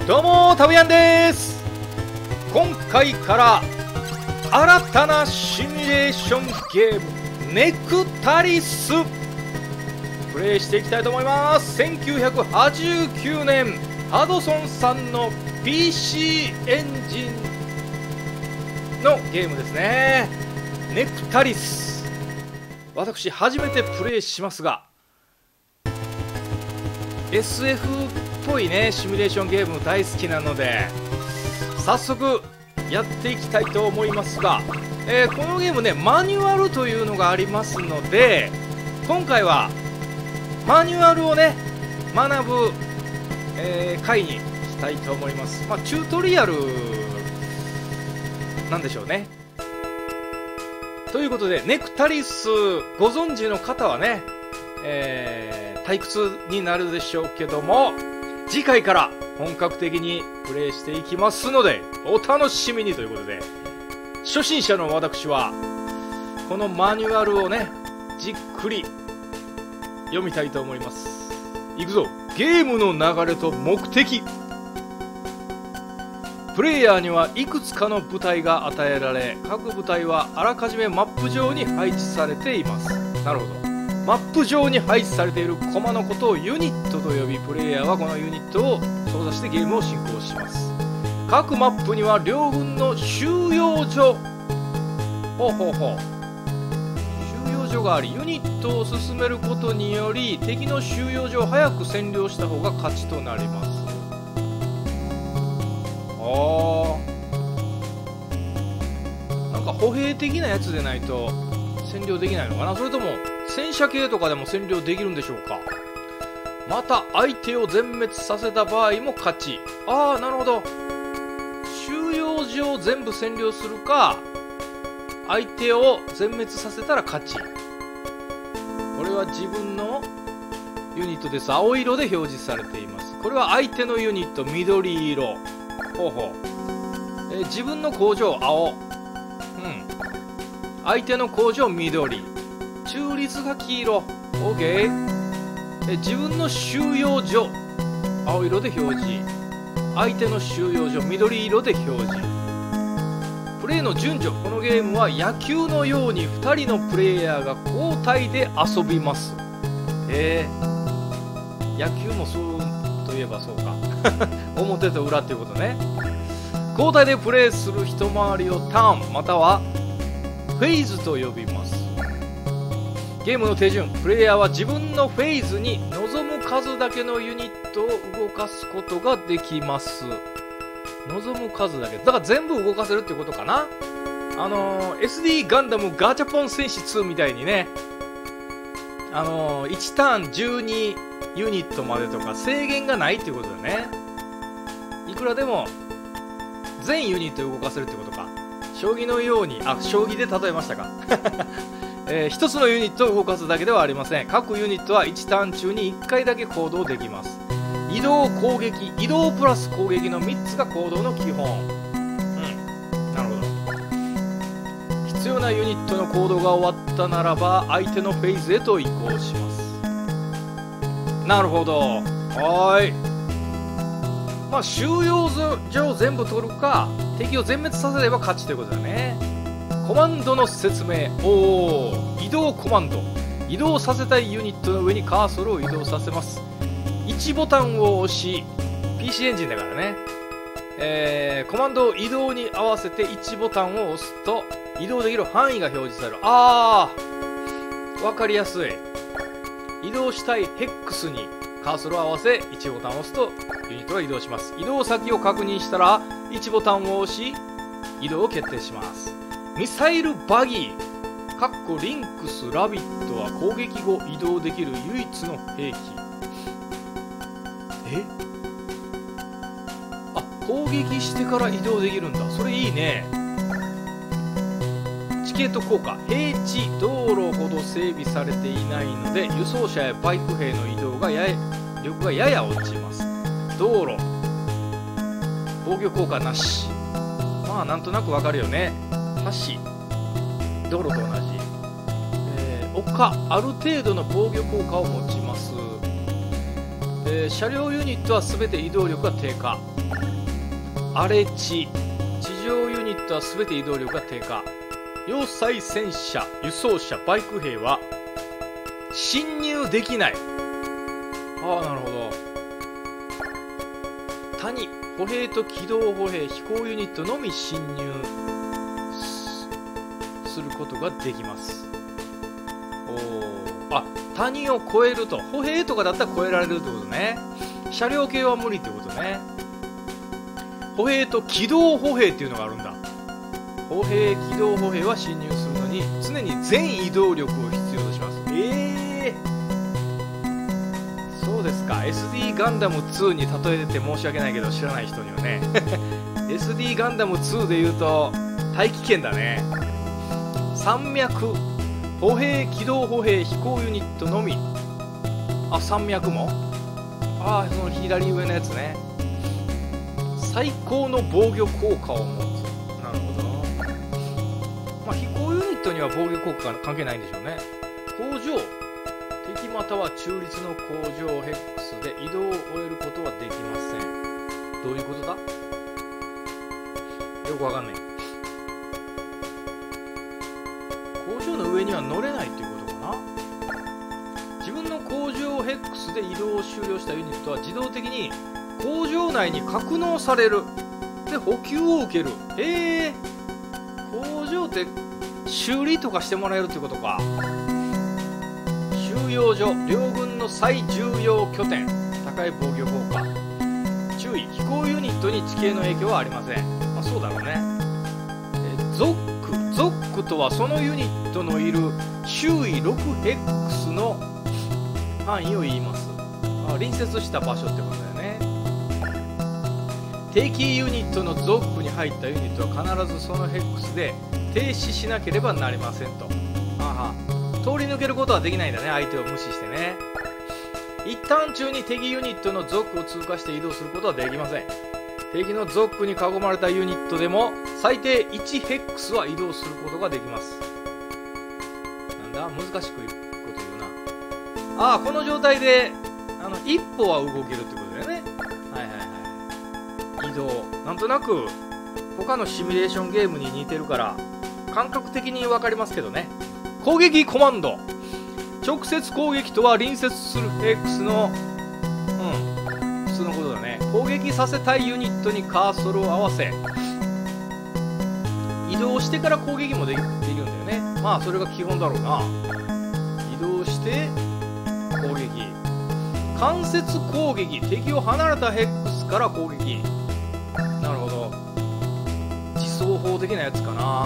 どうもタブヤンです。今回から新たなシミュレーションゲームネクタリスプレイしていきたいと思います。1989年ハドソンさんの PC エンジンのゲームですね。ネクタリス、私初めてプレイしますが SF っぽいねシミュレーションゲーム大好きなので早速やっていきたいと思いますが、このゲームねマニュアルというのがありますので今回はマニュアルをね学ぶ、回にしたいと思います。チュートリアルなんでしょうね。ということでネクタリスご存知の方はね、退屈になるでしょうけども次回から本格的にプレイしていきますのでお楽しみにということで、初心者の私はこのマニュアルをねじっくり読みたいと思います。いくぞ。ゲームの流れと目的。プレイヤーにはいくつかの部隊が与えられ、各部隊はあらかじめマップ上に配置されています。なるほど。マップ上に配置されているコマのことをユニットと呼び、プレイヤーはこのユニットを操作してゲームを進行します。各マップには両軍の収容所収容所があり、ユニットを進めることにより敵の収容所を早く占領した方が勝ちとなります。なんか歩兵的なやつでないと占領できないのかな。それとも戦車系とかでも占領できるんでしょうか。また相手を全滅させた場合も勝ち。なるほど。収容所を全部占領するか相手を全滅させたら勝ち。これは自分のユニットです。青色で表示されています。これは相手のユニット緑色。自分の工場青、相手の工場緑、中立が黄色。 OK。自分の収容所青色で表示、相手の収容所緑色で表示。プレイの順序。このゲームは野球のように2人のプレイヤーが交代で遊びます。野球もそうといえばそうか表と裏っていうことね。交代でプレイする一回りをターンまたはフェーズと呼びます。ゲームの手順。プレイヤーは自分のフェーズに望む数だけのユニットを動かすことができます。望む数だけだから全部動かせるってことかな。SD ガンダムガチャポン戦士2みたいにね1ターン12ユニットまでとか制限がないっていうことだね。いくらでも全ユニットを動かせるってことか。将棋のように将棋で例えましたか一つのユニットを動かすだけではありません。各ユニットは1ターン中に1回だけ行動できます。移動攻撃移動プラス攻撃の3つが行動の基本。なるほど。必要なユニットの行動が終わったならば相手のフェーズへと移行します。なるほど。収容所を全部取るか敵を全滅させれば勝ちということだね。コマンドの説明。移動コマンド。移動させたいユニットの上にカーソルを移動させます。1ボタンを押し PC エンジンだからね、コマンドを移動に合わせて1ボタンを押すと移動できる範囲が表示される。わかりやすい。移動したいヘックスにカーソルを合わせ1ボタンを押すとユニットが移動します。移動先を確認したら1ボタンを押し移動を決定します。ミサイルバギーリンクスラビットは攻撃後移動できる唯一の兵器。攻撃してから移動できるんだ。それいいね。チケット効果。平地道路ほど整備されていないので輸送車やバイク兵の移動が力がやや落ちます。道路防御効果なし。なんとなくわかるよね。橋道路と同じ。丘ある程度の防御効果を持ちます。 車両ユニットは全て移動力が低下。荒れ地上ユニットは全て移動力が低下。要塞戦車、輸送車、バイク兵は侵入できない。ああ、なるほど。谷、歩兵と機動歩兵、飛行ユニットのみ侵入することができます。おお、あ、谷を越えると。歩兵とかだったら越えられるってことね。車両系は無理ってことね。歩兵と機動歩兵っていうのがあるんだ。歩兵、機動歩兵は侵入するのに常に全移動力を必要とします。そうですか。 SD ガンダム2に例えて申し訳ないけど知らない人にはねSD ガンダム2でいうと大気圏だね。山脈、歩兵、機動歩兵、飛行ユニットのみ。あ、山脈も、ああ、その左上のやつね。最高の防御効果を持つ。なるほど。まあ飛行ユニットには防御効果が関係ないんでしょうね。工場、敵または中立の工場ヘックスで移動を終えることはできません。どういうことだ？よくわかんない。工場の上には乗れないっていうことかな。自分の工場ヘックスで移動を終了したユニットは自動的に工場内に格納される。で、補給を受ける。工場って修理とかしてもらえるってことか。収容所、両軍の最重要拠点。高い防御効果。注意、飛行ユニットに地形の影響はありません。まあ、そうだろうね。ゾックとはそのユニットのいる周囲6ヘックスの範囲を言います。隣接した場所ってことだよね。敵ユニットのゾックに入ったユニットは必ずそのヘックスで停止しなければなりませんと。通り抜けることはできないんだね。相手を無視してね。一旦中に敵ユニットのゾックを通過して移動することはできません。敵のゾックに囲まれたユニットでも最低1ヘックスは移動することができます。なんだ、難しく言うこと言うな。この状態で一歩は動けるってことだよね。移動、なんとなく他のシミュレーションゲームに似てるから感覚的に分かりますけどね。攻撃コマンド、直接攻撃とは隣接する X の普通のことだね。攻撃させたいユニットにカーソルを合わせ移動してから攻撃もできるんだよね。まあそれが基本だろうな。移動して攻撃、間接攻撃、敵を離れたヘックスから攻撃。なるほど、自走法的なやつかな。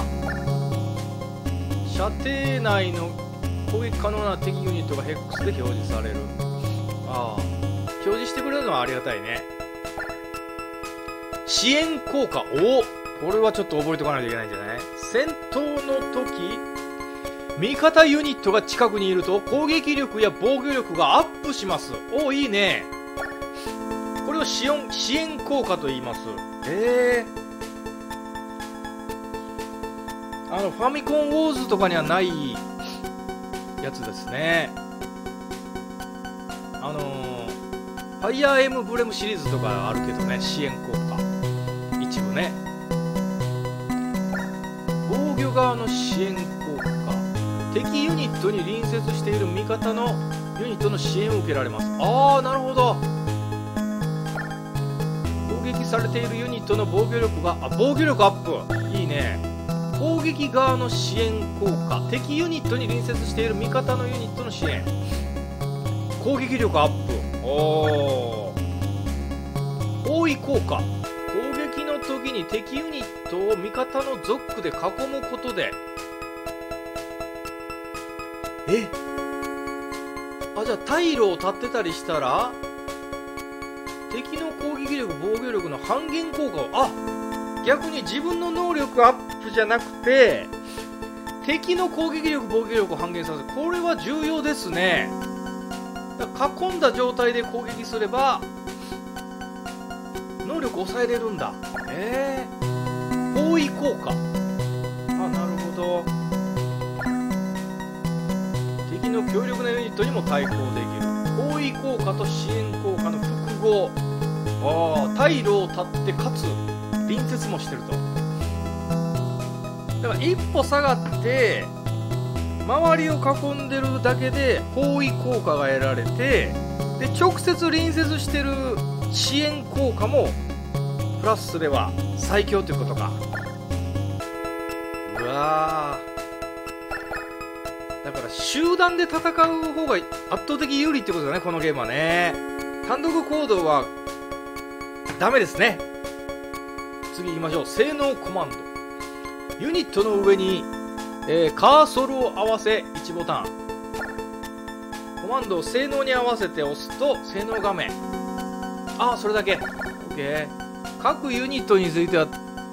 射程内の攻撃可能な敵ユニットがヘックスで表示される。表示してくれるのはありがたいね。支援効果、これはちょっと覚えておかないといけないんじゃない？戦闘の時味方ユニットが近くにいると攻撃力や防御力がアップします。いいね。これを支援効果と言います。ファミコンウォーズとかにはないやつですね。ファイアーエムブレムシリーズとかあるけどね、支援効果一部ね。防御側の支援効果、敵ユニットに隣接している味方のユニットの支援を受けられます。なるほど。攻撃されているユニットの防御力が防御力アップ、いいね。攻撃側の支援効果、敵ユニットに隣接している味方のユニットの支援、攻撃力アップ。包囲効果、攻撃の時に敵ユニットを味方のゾックで囲むことでじゃあ退路を立ってたりしたら敵の攻撃力防御力の半減効果を逆に自分の能力アップじゃなくて敵の攻撃力防御力を半減させる。これは重要ですね。囲んだ状態で攻撃すれば能力抑えれるんだ。包囲効果、なるほど。敵の強力なユニットにも対抗できる。包囲効果と支援効果の合、退路を断ってかつ隣接もしてると。だから一歩下がって周りを囲んでるだけで包囲効果が得られて、で直接隣接してる支援効果もプラスすれば最強ということか。うわー、だから集団で戦う方が圧倒的有利ってことだね、このゲームはね。単独行動はダメですね。次行きましょう。性能コマンド。ユニットの上に、カーソルを合わせ1ボタン。コマンドを性能に合わせて押すと性能画面。それだけ。 OK。 各ユニットについては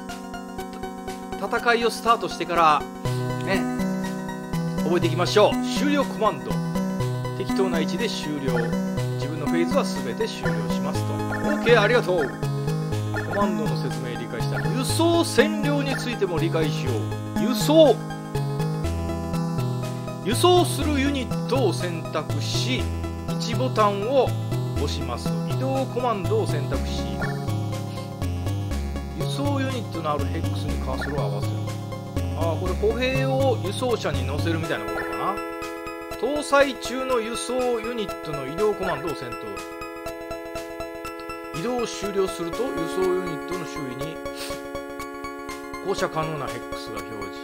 戦いをスタートしてからね、覚えていきましょう。終了コマンド。適当な位置で終了。自分のフェーズは全て終了しますと。 OK、 ありがとう。コマンドの説明理解したら輸送占領についても理解しよう。輸送するユニットを選択し1ボタンを押します。移動コマンドを選択し輸送ユニットのあるヘックスにカーソルを合わせる。これ歩兵を輸送車に乗せるみたいなことかな。搭載中の輸送ユニットの移動コマンドを選択。移動を終了すると輸送ユニットの周囲に降車可能なヘックスが表示。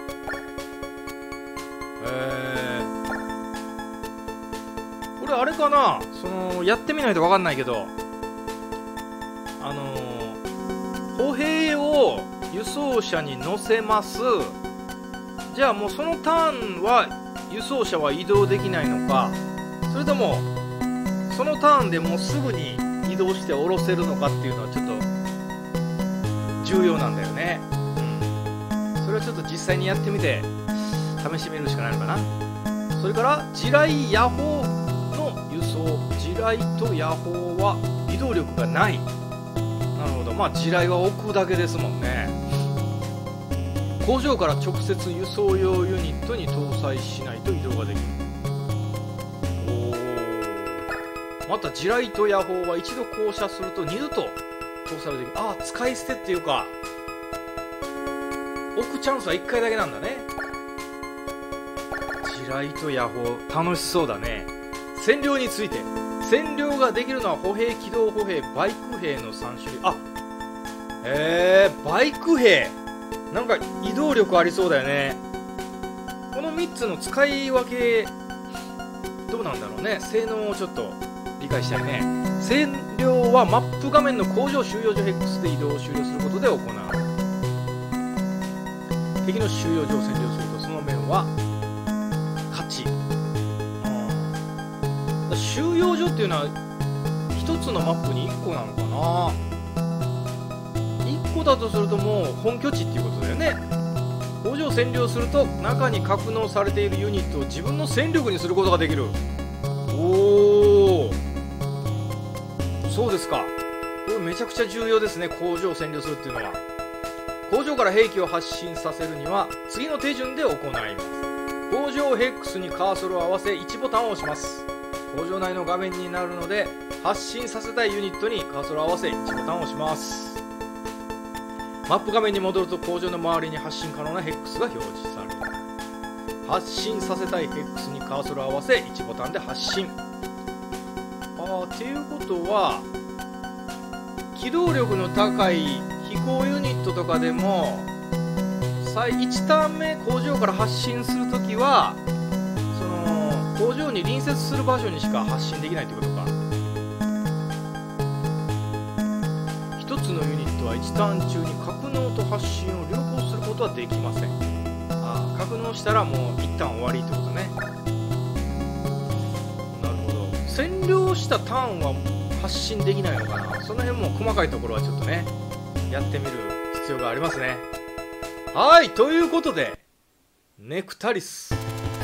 これあれかな、やってみないと分かんないけど、歩兵を輸送車に乗せます。じゃあもうそのターンは輸送車は移動できないのか、それともそのターンでもうすぐに移動して降ろせるのかっていうのはちょっと重要なんだよね。それはちょっと実際にやってみて試してみるしかないのかな。それから地雷野砲の輸送。地雷と野砲は移動力がない。なるほど。地雷は置くだけですもんね。工場から直接輸送用ユニットに搭載しないと移動ができる。また地雷と野砲は一度降車すると二度と搭載できる。使い捨てっていうか置くチャンスは1回だけなんだね。地雷と野砲楽しそうだね。占領について。占領ができるのは歩兵、機動歩兵、バイク兵の3種類。バイク兵なんか移動力ありそうだよね。この3つの使い分けどうなんだろうね。性能をちょっと理解したいね。占領はマップ画面の工場収容所ヘックスで移動を終了することで行う。敵の収容所を占領するとその面は勝ち。収容所っていうのは1つのマップに1個なのかな。1個だとするともう本拠地っていうことだよね。工場を占領すると中に格納されているユニットを自分の戦力にすることができる。そうですか。これめちゃくちゃ重要ですね。工場を占領するっていうのは。工場から兵器を発進させるには次の手順で行います。工場ヘックスにカーソルを合わせ1ボタンを押します。工場内の画面になるので発進させたいユニットにカーソルを合わせ1ボタンを押します。マップ画面に戻ると工場の周りに発進可能なヘックスが表示される。発進させたいヘックスにカーソルを合わせ1ボタンで発進。っていうことは機動力の高い飛行ユニットとかでも1ターン目工場から発進するときは工場に隣接する場所にしか発進できないってことか。1つのユニットは1ターン中に格納と発進を両方することはできません。格納したらもう一旦終わりってことね。なるほど。占領したターンは発進できないのかな。その辺も細かいところはちょっとねやってみる必要がありますね。ということでネクタリス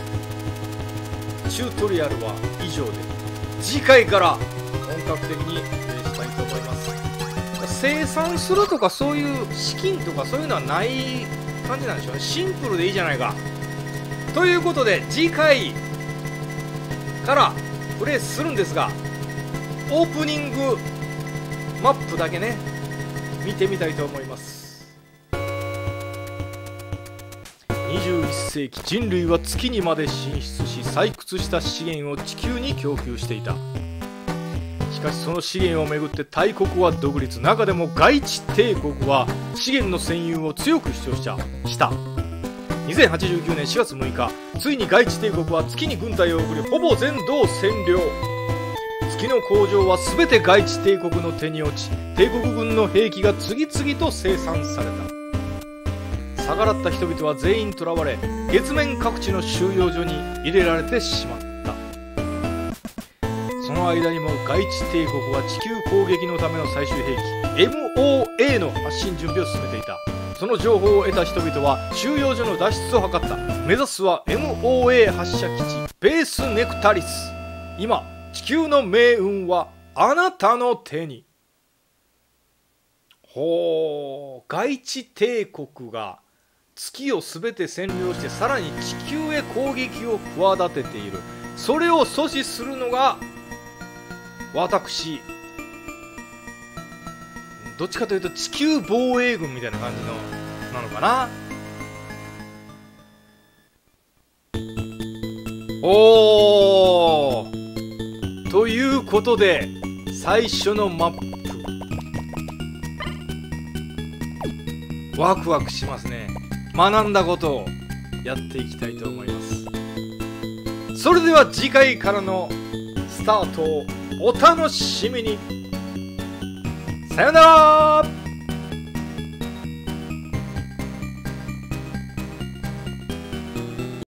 チュートリアルは以上で、次回から本格的にプレイしたいと思います。生産するとかそういう資金とかそういうのはない感じなんでしょうね。シンプルでいいじゃないか。ということで次回からプレイするんですが、 オープニングマップだけね見てみたいと思います。21世紀人類は月にまで進出し、採掘した資源を地球に供給していた。しかしその資源をめぐって大国は独立。中でも外地帝国は資源の占有を強く主張した。2089年4月6日、ついに外地帝国は月に軍隊を送り、ほぼ全土を占領。月の工場は全て外地帝国の手に落ち、帝国軍の兵器が次々と生産された。逆らった人々は全員捕らわれ、月面各地の収容所に入れられてしまった。その間にも外地帝国は地球攻撃のための最終兵器 MOA の発進準備を進めていた。その情報を得た人々は収容所の脱出を図った。目指すは MOA 発射基地ベースネクタリス。今地球の命運はあなたの手に。ほう、外地帝国が月を全て占領して、さらに地球へ攻撃を企てている。それを阻止するのが私、どっちかというと地球防衛軍みたいな感じのなのかな。おー、ということで最初のマップワクワクしますね。学んだことをやっていきたいと思います。それでは次回からのスタートをお楽しみに。さよなら。